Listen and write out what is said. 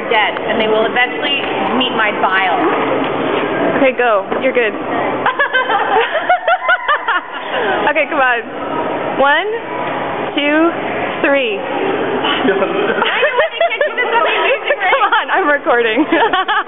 dead, and they will eventually meet my bile. Okay, go. You're good. Okay, come on. 1, 2, 3. I know when they get to this, Come on, I'm recording.